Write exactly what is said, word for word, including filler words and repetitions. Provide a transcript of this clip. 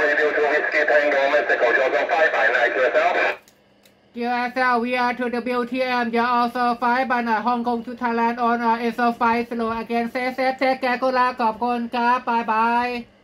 Q S L, we are to the W T M. You're also fly by uh, Hong Kong to Thailand on uh, S O five slow again. Stay safe, take care. Good luck. ขอบคุณครับ bye bye